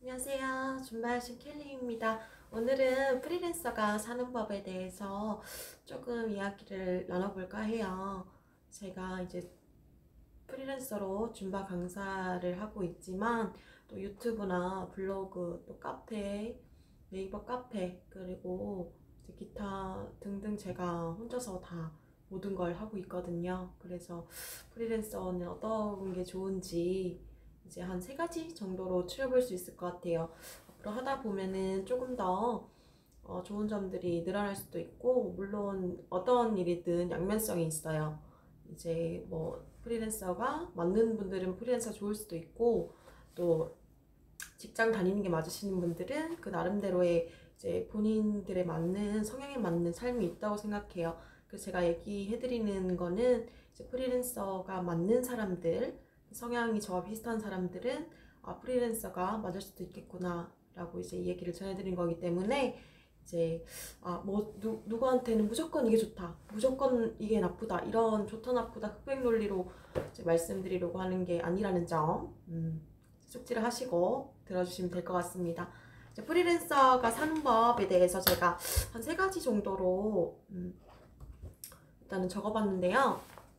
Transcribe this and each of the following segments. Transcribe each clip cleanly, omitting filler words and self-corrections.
안녕하세요. 준바여신 켈리입니다. 오늘은 프리랜서가 사는 법에 대해서 조금 이야기를 나눠볼까 해요. 제가 이제 프리랜서로 줌바 강사를 하고 있지만 또 유튜브나 블로그, 또 카페, 네이버 카페, 그리고 이제 기타 등등 제가 혼자서 다 모든 걸 하고 있거든요. 그래서 프리랜서는 어떤 게 좋은지 이제 한 세 가지 정도로 추려볼 수 있을 것 같아요. 앞으로 하다 보면은 조금 더 좋은 점들이 늘어날 수도 있고, 물론 어떤 일이든 양면성이 있어요. 이제 뭐 프리랜서가 맞는 분들은 프리랜서 좋을 수도 있고, 또 직장 다니는 게 맞으시는 분들은 그 나름대로의 이제 본인들의 맞는 성향에 맞는 삶이 있다고 생각해요. 그래서 제가 얘기해드리는 거는 이제 프리랜서가 맞는 사람들, 성향이 저와 비슷한 사람들은 프리랜서가 맞을 수도 있겠구나 라고 이제 이 얘기를 전해드린 거기 때문에 이제 누구한테는 무조건 이게 좋다, 무조건 이게 나쁘다, 이런 좋다 나쁘다 흑백 논리로 이제 말씀드리려고 하는 게 아니라는 점 숙지를 하시고 들어주시면 될 것 같습니다. 이제 프리랜서가 사는 법에 대해서 제가 한 세 가지 정도로 일단은 적어봤는데요.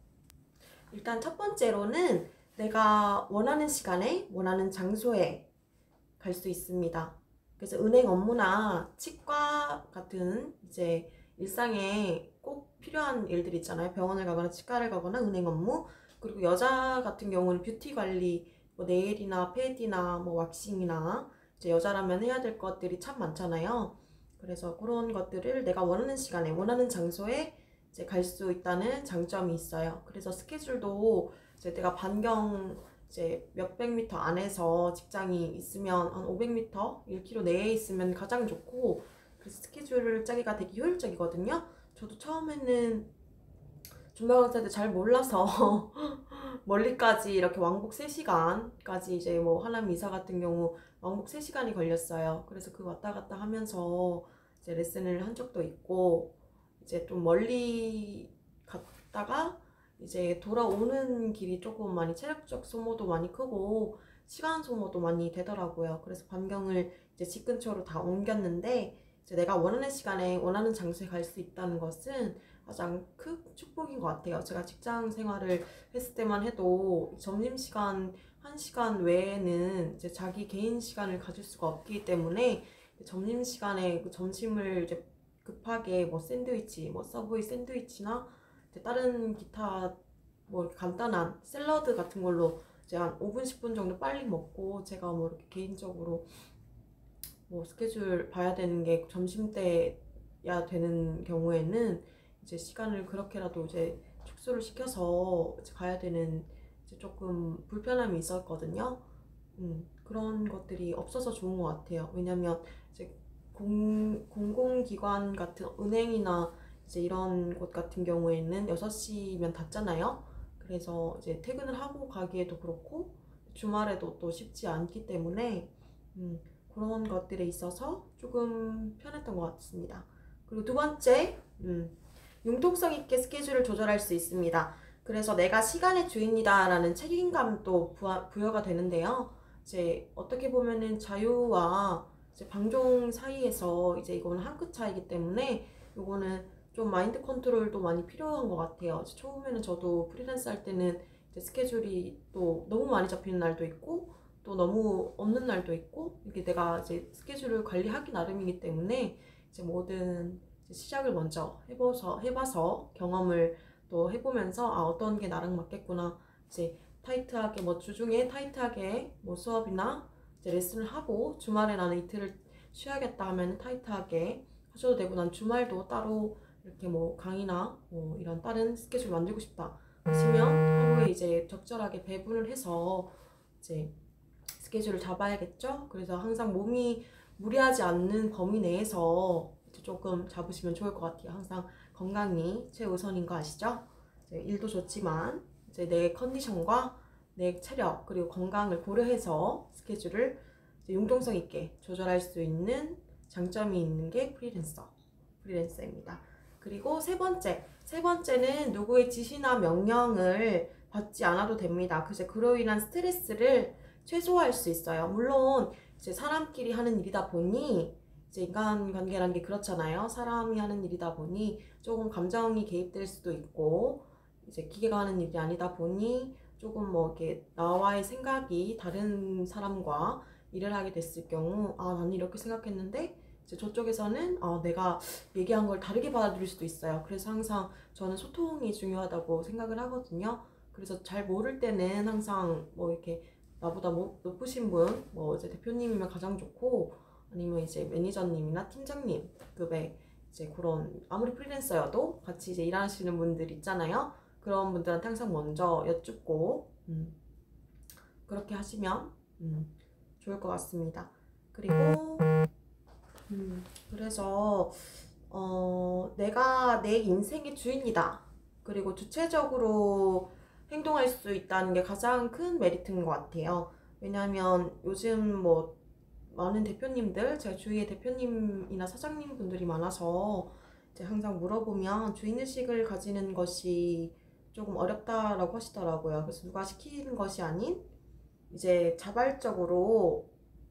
일단 첫 번째로는 내가 원하는 시간에 원하는 장소에 갈 수 있습니다. 그래서 은행 업무나 치과 같은 이제 일상에 꼭 필요한 일들 있잖아요. 병원을 가거나 치과를 가거나 은행 업무, 그리고 여자 같은 경우는 뷰티 관리, 뭐 네일이나 패디나 뭐 왁싱이나 이제 여자라면 해야 될 것들이 참 많잖아요. 그래서 그런 것들을 내가 원하는 시간에 원하는 장소에 이제 갈 수 있다는 장점이 있어요. 그래서 스케줄도 이제 내가 반경 이제 몇백 미터 안에서 직장이 있으면 한 500m, 1km 내에 있으면 가장 좋고, 그래서 스케줄을 짜기가 되게 효율적이거든요. 저도 처음에는 줌바 강사 때 잘 몰라서 멀리까지 이렇게 왕복 3시간까지 이제 뭐 하남 이사 같은 경우 왕복 3시간이 걸렸어요. 그래서 그 왔다 갔다 하면서 이제 레슨을 한 적도 있고, 이제 좀 멀리 갔다가 이제 돌아오는 길이 조금 많이 체력적 소모도 많이 크고 시간 소모도 많이 되더라고요. 그래서 반경을 이제 집 근처로 다 옮겼는데, 이제 내가 원하는 시간에 원하는 장소에 갈 수 있다는 것은 가장 큰 축복인 것 같아요. 제가 직장 생활을 했을 때만 해도 점심시간 1시간 외에는 이제 자기 개인 시간을 가질 수가 없기 때문에 점심시간에 그 점심을 이제 급하게 뭐 샌드위치, 뭐 서브웨이 샌드위치나 다른 기타 뭐 간단한 샐러드 같은 걸로 이제 한 5분, 10분 정도 빨리 먹고, 제가 뭐 이렇게 개인적으로 뭐 스케줄 봐야 되는 게 점심때야 되는 경우에는 이제 시간을 그렇게라도 이제 축소를 시켜서 이제 가야 되는 이제 조금 불편함이 있었거든요. 그런 것들이 없어서 좋은 것 같아요. 왜냐면 이제 공공기관 같은 은행이나 이제 이런 곳 같은 경우에는 6시면 닫잖아요. 그래서 이제 퇴근을 하고 가기에도 그렇고 주말에도 또 쉽지 않기 때문에 그런 것들에 있어서 조금 편했던 것 같습니다. 그리고 두 번째, 융통성 있게 스케줄을 조절할 수 있습니다. 그래서 내가 시간의 주인이다라는 책임감도 부여가 되는데요. 이제 어떻게 보면은 자유와 이제 방종 사이에서 이제 이거는 한 끗 차이기 때문에 이거는 좀 마인드 컨트롤도 많이 필요한 것 같아요. 처음에는 저도 프리랜서 할 때는 이제 스케줄이 또 너무 많이 잡히는 날도 있고 또 너무 없는 날도 있고, 이게 내가 이제 스케줄을 관리하기 나름이기 때문에 이제 뭐든 이제 시작을 먼저 해봐서 경험을 또 해보면서 어떤 게 나랑 맞겠구나, 이제 타이트하게 뭐 주중에 타이트하게 뭐 수업이나 이제 레슨을 하고 주말에 나는 이틀을 쉬어야겠다 하면 타이트하게 하셔도 되고, 난 주말도 따로 이렇게 뭐 강의나 뭐 이런 다른 스케줄 만들고 싶다 하시면 하루에 이제 적절하게 배분을 해서 이제 스케줄을 잡아야겠죠? 그래서 항상 몸이 무리하지 않는 범위 내에서 조금 잡으시면 좋을 것 같아요. 항상 건강이 최우선인 거 아시죠? 이제 일도 좋지만 이제 내 컨디션과 내 체력 그리고 건강을 고려해서 스케줄을 이제 융통성 있게 조절할 수 있는 장점이 있는 게 프리랜서입니다. 그리고 세 번째는 누구의 지시나 명령을 받지 않아도 됩니다. 그래서 그로 인한 스트레스를 최소화할 수 있어요. 물론 이제 사람끼리 하는 일이다 보니 이제 인간관계라는 게 그렇잖아요. 사람이 하는 일이다 보니 조금 감정이 개입될 수도 있고 이제 기계가 하는 일이 아니다 보니 조금 뭐 이렇게 나와의 생각이 다른 사람과 일을 하게 됐을 경우 아 나는 이렇게 생각했는데 이제 저쪽에서는 내가 얘기한 걸 다르게 받아들일 수도 있어요. 그래서 항상 저는 소통이 중요하다고 생각을 하거든요. 그래서 잘 모를 때는 항상 뭐 이렇게 나보다 높으신 분, 뭐 이제 대표님이면 가장 좋고 아니면 이제 매니저님이나 팀장님급의 이제 그런 아무리 프리랜서여도 같이 이제 일하시는 분들 있잖아요. 그런 분들한테 항상 먼저 여쭙고 그렇게 하시면 좋을 것 같습니다. 그리고 그래서 내가 내 인생의 주인이다. 그리고 주체적으로 행동할 수 있다는 게 가장 큰 메리트인 것 같아요. 왜냐하면 요즘 뭐 많은 대표님들, 제가 주위에 대표님이나 사장님 분들이 많아서 이제 항상 물어보면 주인의식을 가지는 것이 조금 어렵다라고 하시더라고요. 그래서 누가 시키는 것이 아닌 이제 자발적으로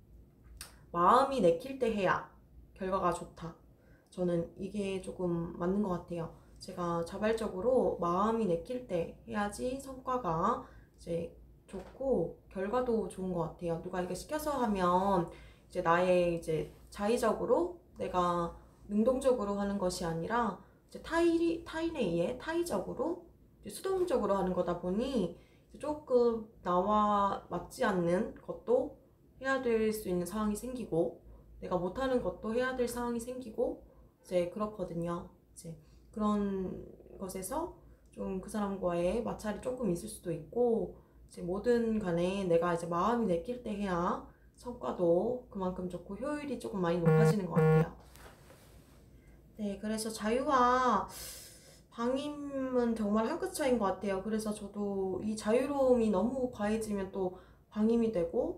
마음이 내킬 때 해야 결과가 좋다. 저는 이게 조금 맞는 것 같아요. 제가 자발적으로 마음이 내킬 때 해야지 성과가 이제 좋고 결과도 좋은 것 같아요. 누가 이게 시켜서 하면 이제 나의 이제 자의적으로 내가 능동적으로 하는 것이 아니라 이제 타인에 의해 타의적으로 이제 수동적으로 하는 거다 보니 조금 나와 맞지 않는 것도 해야 될 수 있는 상황이 생기고 내가 못하는 것도 해야 될 상황이 생기고 이제 그렇거든요. 이제 그런 것에서 좀 그 사람과의 마찰이 조금 있을 수도 있고 이제 뭐든 간에 내가 이제 마음이 내킬 때 해야 성과도 그만큼 좋고 효율이 조금 많이 높아지는 것 같아요. 네, 그래서 자유와 방임은 정말 한 끗 차이인 것 같아요. 그래서 저도 이 자유로움이 너무 과해지면 또 방임이 되고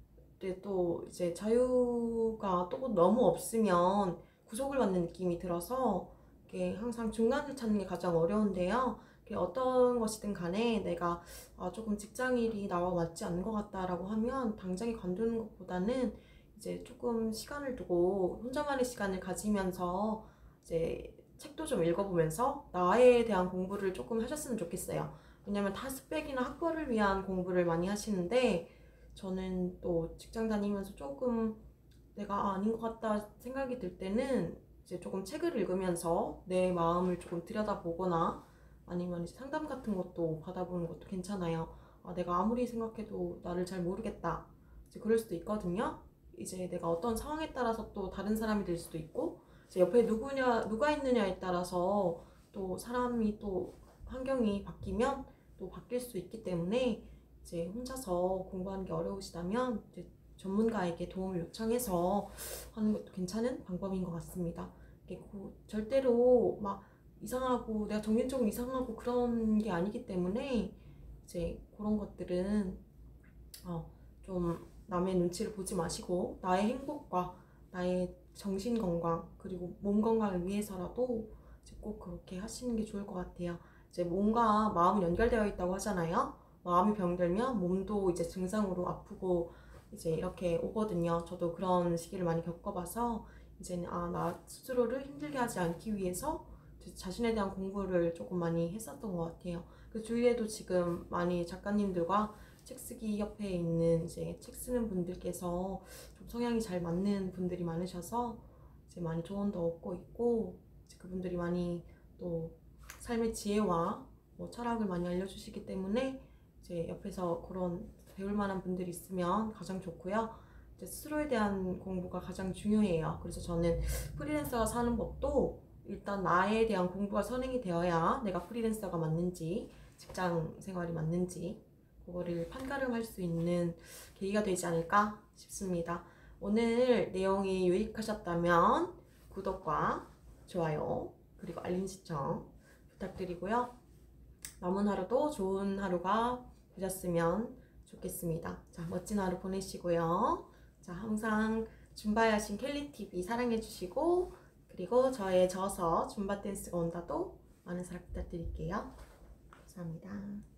또 이제 자유가 또 너무 없으면 구속을 받는 느낌이 들어서 이게 항상 중간을 찾는 게 가장 어려운데요. 어떤 것이든 간에 내가 조금 직장일이 나와 맞지 않는 것 같다라고 하면 당장에 관두는 것보다는 이제 조금 시간을 두고 혼자만의 시간을 가지면서 이제 책도 좀 읽어보면서 나에 대한 공부를 조금 하셨으면 좋겠어요. 왜냐면 다 스펙이나 학벌을 위한 공부를 많이 하시는데 저는 또 직장 다니면서 조금 내가 아닌 것 같다 생각이 들 때는 이제 조금 책을 읽으면서 내 마음을 조금 들여다보거나 아니면 이제 상담 같은 것도 받아보는 것도 괜찮아요. 내가 아무리 생각해도 나를 잘 모르겠다. 이제 그럴 수도 있거든요. 이제 내가 어떤 상황에 따라서 또 다른 사람이 될 수도 있고 이제 옆에 누가 있느냐에 따라서 또 사람이 또 환경이 바뀌면 또 바뀔 수 있기 때문에 이제 혼자서 공부하는 게 어려우시다면 이제 전문가에게 도움을 요청해서 하는 것도 괜찮은 방법인 것 같습니다. 절대로 막 이상하고 내가 정신적으로 이상하고 그런 게 아니기 때문에 이제 그런 것들은 좀 남의 눈치를 보지 마시고 나의 행복과 나의 정신 건강 그리고 몸 건강을 위해서라도 이제 꼭 그렇게 하시는 게 좋을 것 같아요. 이제 몸과 마음이 연결되어 있다고 하잖아요. 마음이 병들면 몸도 이제 증상으로 아프고 이제 이렇게 오거든요. 저도 그런 시기를 많이 겪어봐서 이제는 나 스스로를 힘들게 하지 않기 위해서 자신에 대한 공부를 조금 많이 했었던 것 같아요. 그 주위에도 지금 많이 작가님들과 책쓰기 협회에 있는 이제 책 쓰는 분들께서 좀 성향이 잘 맞는 분들이 많으셔서 이제 많이 조언도 얻고 있고 이제 그분들이 많이 또 삶의 지혜와 뭐 철학을 많이 알려주시기 때문에 이제 옆에서 그런 배울 만한 분들이 있으면 가장 좋고요. 이제 스스로에 대한 공부가 가장 중요해요. 그래서 저는 프리랜서가 사는 법도 일단 나에 대한 공부가 선행이 되어야 내가 프리랜서가 맞는지 직장 생활이 맞는지 그거를 판가름할 수 있는 계기가 되지 않을까 싶습니다. 오늘 내용이 유익하셨다면 구독과 좋아요 그리고 알림 신청 부탁드리고요. 남은 하루도 좋은 하루가 되셨으면 좋겠습니다. 자, 멋진 하루 보내시고요. 자, 항상 줌바에 하신 켈리TV 사랑해주시고 그리고 저의 저서 줌바 댄스가 온다도 많은 사랑 부탁드릴게요. 감사합니다.